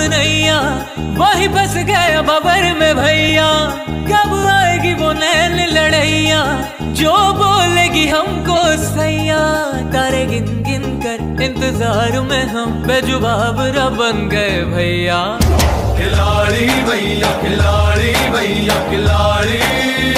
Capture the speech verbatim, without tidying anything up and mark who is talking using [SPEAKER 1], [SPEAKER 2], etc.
[SPEAKER 1] नैया, वही फंस गया भंवर में भैया। कब आएगी वो नैन लड़ैया, जो बोलेगी हमको सैया। तारे गिन गिन कर इंतजार में हम बेजुबाब र बन गए भैया।
[SPEAKER 2] खिलाड़ी भैया खिलाड़ी भैया खिलाड़ी।